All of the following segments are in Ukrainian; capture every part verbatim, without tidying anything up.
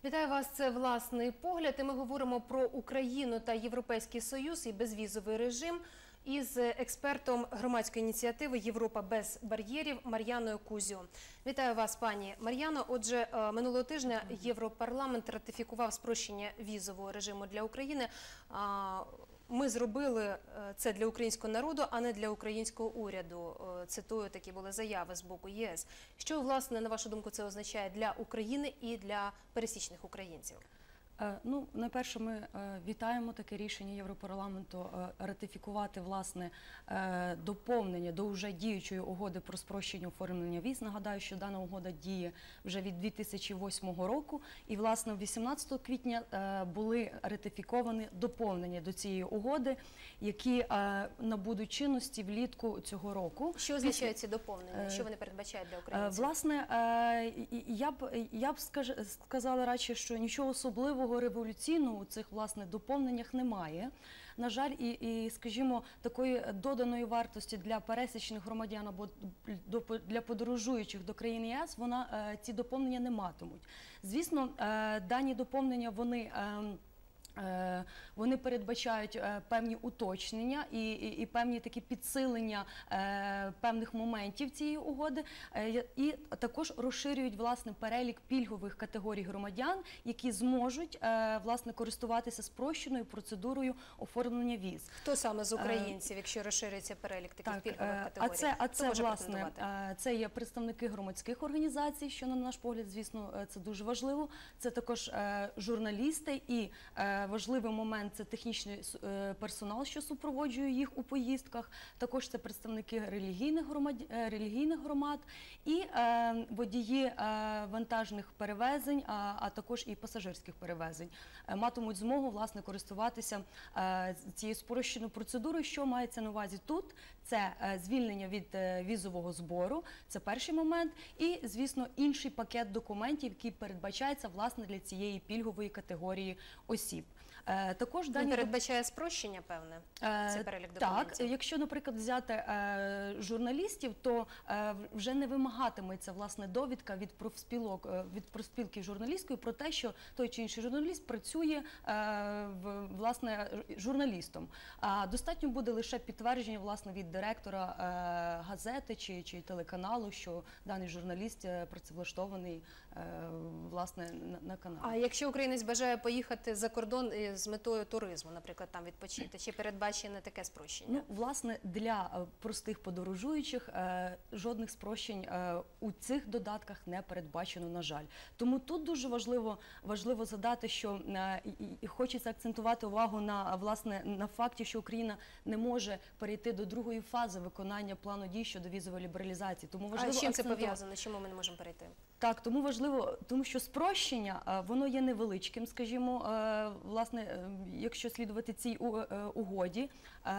Вітаю вас, це «Власний погляд». І ми говоримо про Україну та Європейський Союз і безвізовий режим із експертом громадської ініціативи «Європа без бар'єрів» Мар'яною Кузю. Вітаю вас, пані Мар'яно. Отже, минулого тижня Європарламент ратифікував спрощення візового режиму для України. Ми зробили це для українського народу, а не для українського уряду. Цитую, такі були заяви з боку ЄС. Що, власне, на вашу думку, це означає для України і для пересічних українців? Ну, найперше, ми вітаємо таке рішення Європарламенту ратифікувати, власне, доповнення до вже діючої угоди про спрощення оформлення віз. Нагадаю, що дана угода діє вже від дві тисячі восьмого року. І, власне, вісімнадцятого квітня були ратифіковані доповнення до цієї угоди, які набудуть чинності влітку цього року. Що означають ці доповнення? Що вони передбачають для українців? Власне, я б, я б сказала радше, що нічого особливого революційного у цих, власне, доповненнях немає. На жаль, і, і, скажімо, такої доданої вартості для пересічних громадян або для подорожуючих до країн ЄС, вона, ці доповнення не матимуть. Звісно, дані доповнення, вони... Вони передбачають певні уточнення і, і, і певні такі підсилення е, певних моментів цієї угоди, е, і також розширюють, власне, перелік пільгових категорій громадян, які зможуть, е, власне, користуватися спрощеною процедурою оформлення віз. Хто саме з українців, якщо розширюється перелік таких так, пільгових категорій? А це, а це власне, це є представники громадських організацій, що, на наш погляд, звісно, це дуже важливо. Це також е, журналісти і е, важливий момент – це технічний персонал, що супроводжує їх у поїздках. Також це представники релігійних громад, релігійних громад і е, водії е, вантажних перевезень, а, а також і пасажирських перевезень. Е, матимуть змогу, власне, користуватися е, цією спрощеною процедурою. Що мається на увазі тут? Це е, звільнення від е, візового збору, це перший момент. І, звісно, інший пакет документів, який передбачається, власне, для цієї пільгової категорії осіб. Е, також дані... передбачає спрощення, певне, цей перелік документів? Так, якщо, наприклад, взяти е, журналістів, то е, вже не вимагатиметься, власне, довідка від профспілок, е, від профспілки журналістської про те, що той чи інший журналіст працює, е, в, власне, журналістом. А достатньо буде лише підтвердження, власне, від директора е, газети чи, чи телеканалу, що даний журналіст працевлаштований, е, власне, на, на каналі. А якщо українець бажає поїхати за кордон з метою туризму, наприклад, там відпочити, чи передбачене таке спрощення? Ну, власне, для простих подорожуючих е, жодних спрощень е, у цих додатках не передбачено, на жаль. Тому тут дуже важливо, важливо задати, що е, і, і хочеться акцентувати увагу на, власне, на факті, що Україна не може перейти до другої фази виконання плану дій щодо візової лібералізації. Тому важливо, а з чим акценту... це пов'язано? Чому ми не можемо перейти? Так, тому важливо, тому що спрощення, воно є невеличким, скажімо, власне, якщо слідувати цій угоді.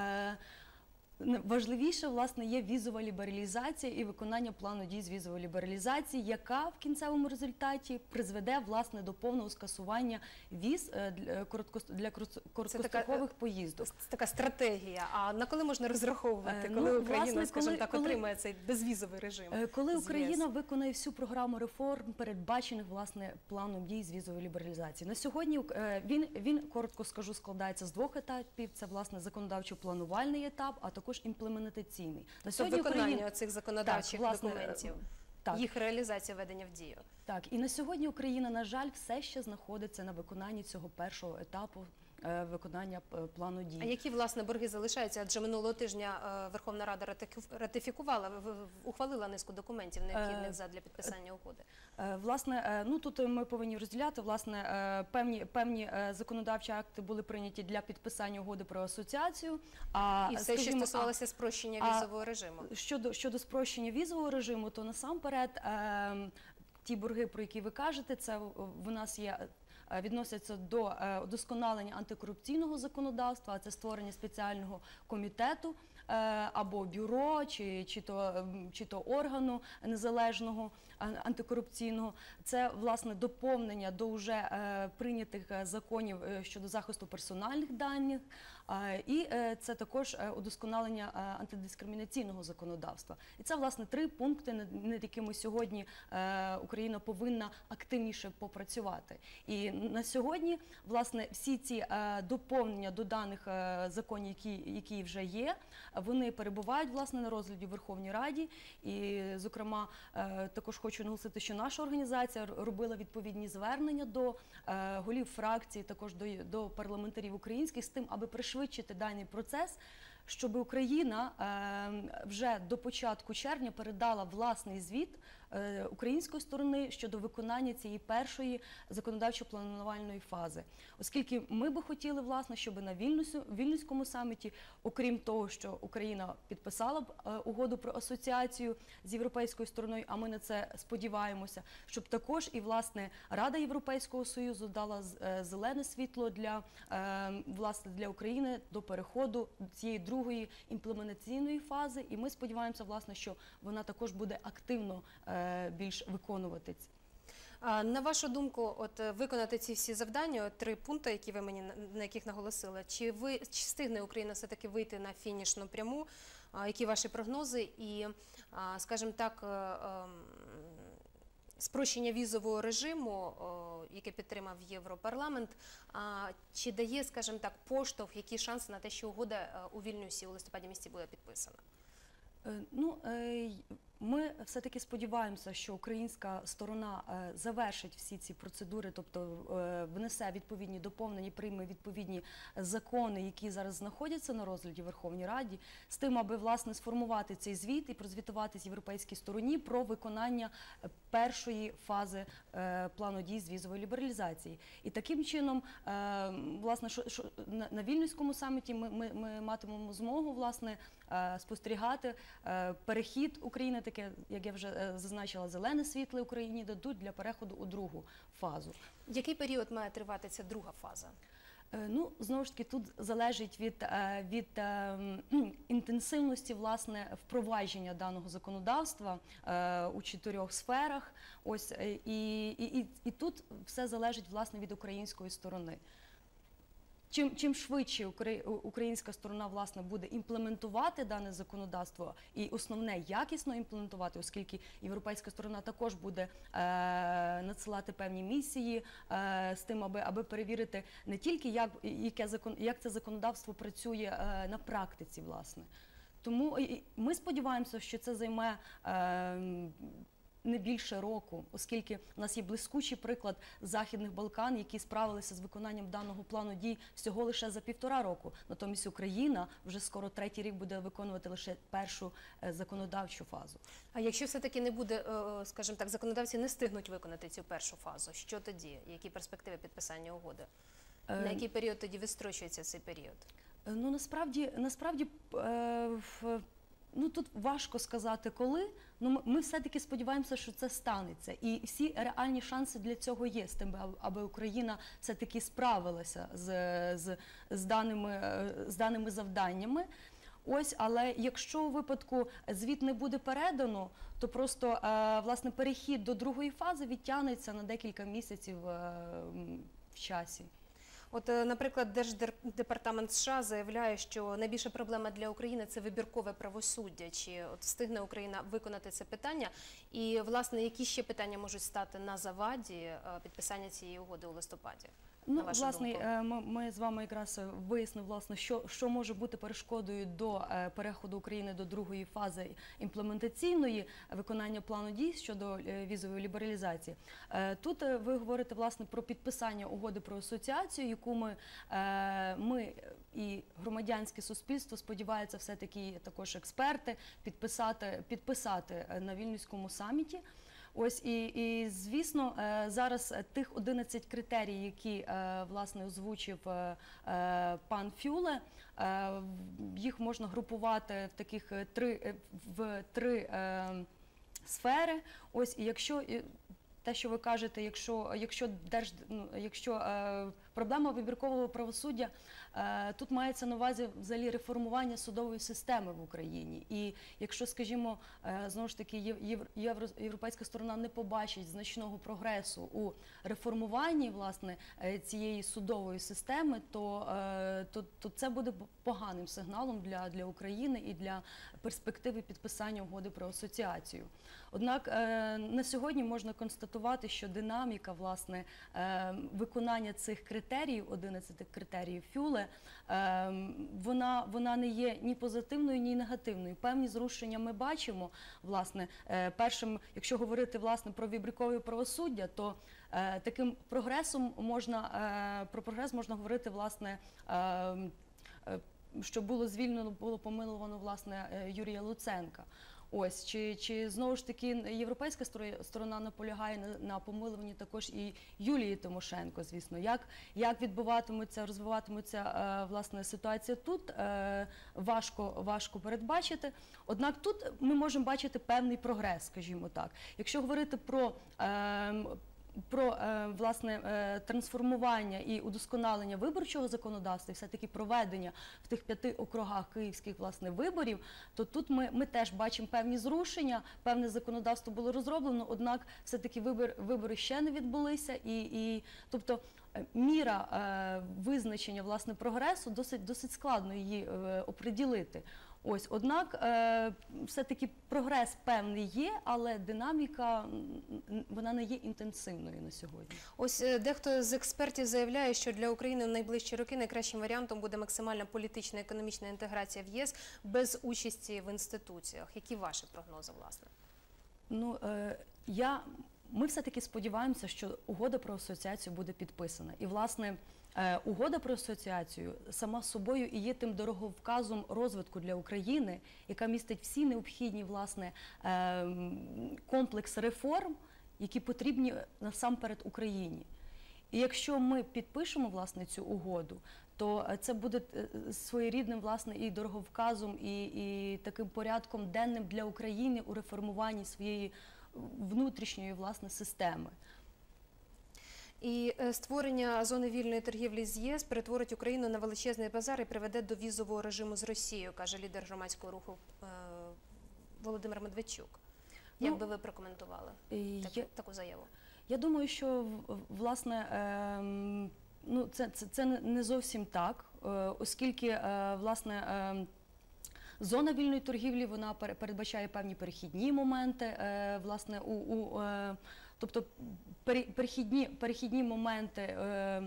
Важливіше, власне, є візова лібералізація і виконання плану дій з візової лібералізації, яка в кінцевому результаті призведе, власне, до повного скасування віз для короткострокових поїздок. Це така стратегія. А на коли можна розраховувати, коли ну, Україна, власне, скажімо коли, так, коли, отримає цей безвізовий режим? Коли Україна виконає всю програму реформ, передбачених, власне, планом дій з візової лібералізації. На сьогодні він, він, коротко скажу, складається з двох етапів. Це, власне, законодавчо-планувальний етап, а також імплементаційний. На сьогодні виконання Україна... цих законодавчих так, власне, документів, так. їх реалізація введення в дію. Так, і на сьогодні Україна, на жаль, все ще знаходиться на виконанні цього першого етапу виконання плану дій. А які, власне, борги залишаються? Адже минулого тижня Верховна Рада ратифікувала, ухвалила низку документів, необхідних задля підписання угоди. Власне, ну тут ми повинні розділяти, власне, певні, певні законодавчі акти були прийняті для підписання угоди про асоціацію. А, І все, скажімо, що стосувалося спрощення візового режиму. Щодо, щодо спрощення візового режиму, то насамперед ті борги, про які ви кажете, це в нас є відносяться до удосконалення антикорупційного законодавства, а це створення спеціального комітету або бюро, чи, чи, то, чи то органу незалежного антикорупційного. Це, власне, доповнення до вже е, прийнятих законів щодо захисту персональних даних, е, і е, це також удосконалення е, антидискримінаційного законодавства. І це, власне, три пункти, над, над якими сьогодні е, Україна повинна активніше попрацювати. І на сьогодні, власне, всі ці е, доповнення до даних е, законів, які, які вже є, вони перебувають, власне, на розгляді в Верховній Раді. І, зокрема, е, також хочу наголосити, що наша організація робила відповідні звернення до е, голів фракцій, також до, до парламентарів українських з тим, аби пришвидшити даний процес, щоб Україна е, вже до початку червня передала власний звіт е, української сторони щодо виконання цієї першої законодавчо-планувальної фази. Оскільки ми би хотіли, власне, щоб на Вільнюсу, Вільнюському саміті, окрім того, що Україна підписала б е, угоду про асоціацію з європейською стороною, а ми на це сподіваємося, щоб також і, власне, Рада Європейського Союзу дала е, зелене світло для, е, власне, для України до переходу цієї другої другої імплементаційної фази, і ми сподіваємося, власне, що вона також буде активно е, більш виконуватись. На вашу думку, от виконати ці всі завдання, от три пункти, які ви мені на яких наголосили, чи ви чи встигне Україна все таки вийти на фінішну пряму? Які ваші прогнози і, скажімо так, спрощення візового режиму, яке підтримав Європарламент, чи дає, скажімо так, поштовх, які шанси на те, що угода у Вільнюсі у листопаді місяці буде підписана? Ну, ми все-таки сподіваємося, що українська сторона завершить всі ці процедури, тобто внесе відповідні доповнення, прийме відповідні закони, які зараз знаходяться на розгляді в Верховній Раді, з тим, аби, власне, сформувати цей звіт і прозвітувати з європейській стороні про виконання першої фази плану дій з візової лібералізації. І таким чином, власне, що, що, на, на Вільнюському саміті ми, ми, ми матимемо змогу, власне, спостерігати перехід України, таке, як я вже зазначила, зелене світло Україні дадуть для переходу у другу фазу. Який період має тривати ця друга фаза? Ну, знову ж таки, тут залежить від, від інтенсивності, власне, впровадження даного законодавства у чотирьох сферах. Ось, і, і, і тут все залежить, власне, від української сторони. Чим, чим швидше українська сторона, власне, буде імплементувати дане законодавство і, основне, якісно імплементувати, оскільки європейська сторона також буде е, надсилати певні місії е, з тим, аби, аби перевірити не тільки, як, яке закон, як це законодавство працює е, на практиці, власне. Тому ми сподіваємося, що це займе е, не більше року, оскільки у нас є блискучий приклад Західних Балкан, які справилися з виконанням даного плану дій всього лише за півтора року. Натомість Україна вже скоро третій рік буде виконувати лише першу законодавчу фазу. А якщо все-таки не буде, скажімо так, законодавці не встигнуть виконати цю першу фазу, що тоді? Які перспективи підписання угоди? На який період тоді відстрочується цей період? Ну, насправді, насправді, в Ну, тут важко сказати, коли, але ми все-таки сподіваємося, що це станеться. І всі реальні шанси для цього є, з тим, аби Україна все-таки справилася з, з, з, даними, з даними завданнями. Ось, але якщо у випадку звіт не буде передано, то просто, власне, перехід до другої фази відтягнеться на декілька місяців в часі. От, наприклад, Держдепартамент США заявляє, що найбільша проблема для України – це вибіркове правосуддя. Чи от встигне Україна виконати це питання? І, власне, які ще питання можуть стати на заваді підписання цієї угоди у листопаді? Ну, власне, ми, ми з вами якраз вияснили, власне, що, що може бути перешкодою до переходу України до другої фази імплементаційної виконання плану дій щодо візової лібералізації. Тут ви говорите, власне, про підписання угоди про асоціацію, яку ми, ми і громадянське суспільство сподіваються, все-таки також експерти, підписати, підписати на Вільнюському саміті. Ось, і, і, звісно, зараз тих одинадцять критерій, які, власне, озвучив пан Фюле, їх можна групувати в таких три, в три сфери. Ось, і якщо те, що ви кажете, якщо, якщо, держ, ну, якщо е, проблема вибіркового правосуддя, е, тут мається на увазі взагалі реформування судової системи в Україні. І якщо, скажімо, е, знову ж таки, євро, євро, європейська сторона не побачить значного прогресу у реформуванні, власне, е, цієї судової системи, то, е, то, то це буде поганим сигналом для, для України і для перспективи підписання угоди про асоціацію. Однак е, на сьогодні можна констатувати, що динаміка, власне, е, виконання цих критеріїв, одинадцяти критеріїв Фюле, е, вона, вона не є ні позитивною, ні негативною. Певні зрушення ми бачимо, власне, е, першим, якщо говорити, власне, про вибіркове правосуддя, то е, таким прогресом можна, е, про прогрес можна говорити, власне, е, е, що було звільнено, було помиловано, власне, Юрія Луценка. Ось, чи, чи знову ж таки європейська сторона наполягає на, на помилуванні також і Юлії Тимошенко, звісно. Як, як відбуватиметься, розвиватиметься, е, власне, ситуація тут, е, важко, важко передбачити. Однак тут ми можемо бачити певний прогрес, скажімо так. Якщо говорити про е, про, власне, трансформування і удосконалення виборчого законодавства, і все-таки проведення в тих п'яти округах київських, власне, виборів, то тут ми, ми теж бачимо певні зрушення, певне законодавство було розроблено, однак все-таки вибор, вибори ще не відбулися, і, і тобто міра е, визначення, власне, прогресу досить, досить складно її е, оприділити. Ось, однак, е, все-таки прогрес певний є, але динаміка, вона не є інтенсивною на сьогодні. Ось дехто з експертів заявляє, що для України в найближчі роки найкращим варіантом буде максимальна політична і економічна інтеграція в ЄС без участі в інституціях. Які ваші прогнози, власне? Ну, е, я, ми все-таки сподіваємося, що угода про асоціацію буде підписана. І, власне, угода про асоціацію сама собою і є тим дороговказом розвитку для України, яка містить всі необхідні, власне, комплекс реформ, які потрібні насамперед Україні. І якщо ми підпишемо, власне, цю угоду, то це буде своєрідним, власне, і дороговказом, і, і таким порядком денним для України у реформуванні своєї внутрішньої, власне, системи. І створення зони вільної торгівлі з ЄС перетворить Україну на величезний базар і приведе до візового режиму з Росією, каже лідер громадського руху Володимир Медведчук. Як ну, би ви прокоментували таку, я, таку заяву? Я думаю, що, власне, е, ну, це, це, це не зовсім так, е, оскільки, е, власне, е, зона вільної торгівлі, вона передбачає певні перехідні моменти, е, власне, у, у е, тобто перехідні, перехідні моменти е,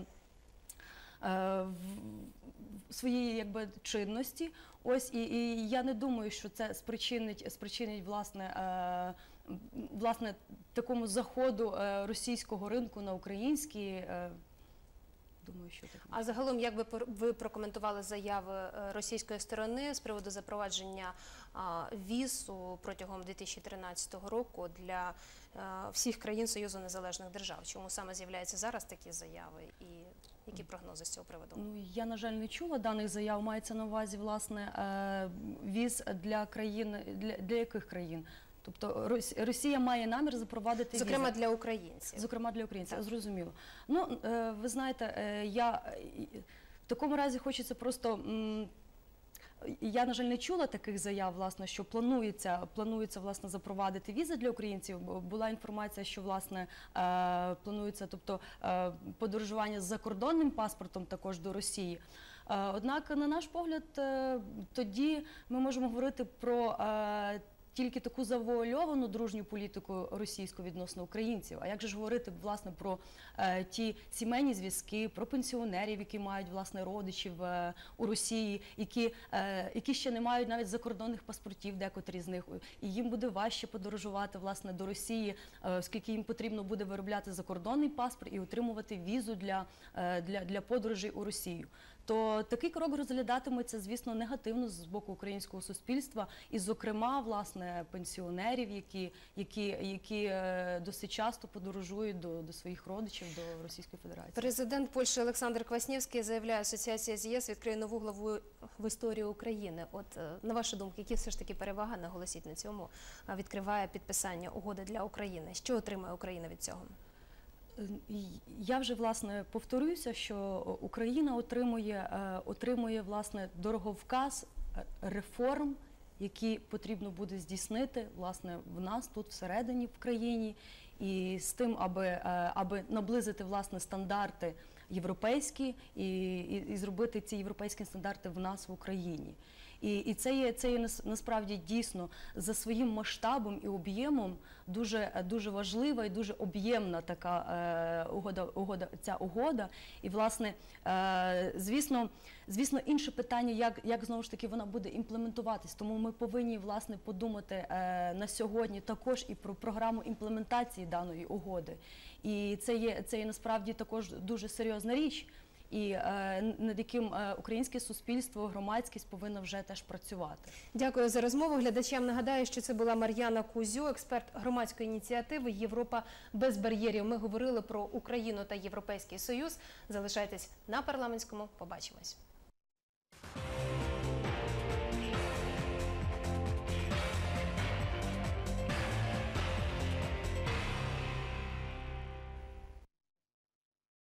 е, своєї, якби, чинності. Ось, і, і я не думаю, що це спричинить, спричинить власне, е, власне, такому заходу е, російського ринку на український. Е, Думаю, що так. А загалом, як би ви прокоментували заяви російської сторони з приводу запровадження віз протягом дві тисячі тринадцятого року для всіх країн Союзу Незалежних Держав? Чому саме з'являються зараз такі заяви і які прогнози з цього приводу? Ну, я, на жаль, не чула даних заяв. Мається на увазі, власне, віз для країн, для, для яких країн? Тобто Росія має намір запровадити візи. Зокрема для українців. Зокрема для українців, так. Зрозуміло. Ну, ви знаєте, я в такому разі хочеться просто, я, на жаль, не чула таких заяв, власне, що планується, планується, власне, запровадити візи для українців. Була інформація, що, власне, планується, тобто, подорожування з закордонним паспортом також до Росії. Однак, на наш погляд, тоді ми можемо говорити про тільки таку завуальовану дружню політику російську відносно українців. А як же ж говорити, власне, про е, ті сімейні зв'язки, про пенсіонерів, які мають, власне, родичів е, у Росії, які, е, які ще не мають навіть закордонних паспортів, декотрі з них, і їм буде важче подорожувати, власне, до Росії, е, оскільки їм потрібно буде виробляти закордонний паспорт і отримувати візу для, е, для, для подорожей у Росію. то такий крок розглядатиметься, звісно, негативно з боку українського суспільства, і, зокрема, власне, пенсіонерів, які, які, які е, досить часто подорожують до, до своїх родичів, до Російської Федерації. Президент Польщі Олександр Кваснєвський заявляє, асоціація з ЄС відкриє нову главу в історії України. От, е, на вашу думку, які все ж таки переваги, наголосіть на цьому, е, відкриває підписання угоди для України? Що отримає Україна від цього? Я вже, власне, повторюся, що Україна отримує, е, отримує, власне, дороговказ реформ, які потрібно буде здійснити, власне, в нас тут всередині в країні, і з тим, аби, е, аби наблизити, власне, стандарти європейські і, і, і зробити ці європейські стандарти в нас в Україні. І, і це є, це є насправді дійсно за своїм масштабом і об'ємом дуже, дуже важлива і дуже об'ємна така е, угода, угода, ця угода. І, власне, е, звісно, звісно, інше питання, як, як знову ж таки вона буде імплементуватись. Тому ми повинні, власне, подумати е, на сьогодні також і про програму імплементації даної угоди. І це є, це є насправді також дуже серйозна річ, і е, над яким е, українське суспільство, громадськість повинна вже теж працювати. Дякую за розмову. Глядачам нагадаю, що це була Мар'яна Кузьо, експерт громадської ініціативи «Європа без бар'єрів». Ми говорили про Україну та Європейський Союз. Залишайтесь на Парламентському. Побачимось.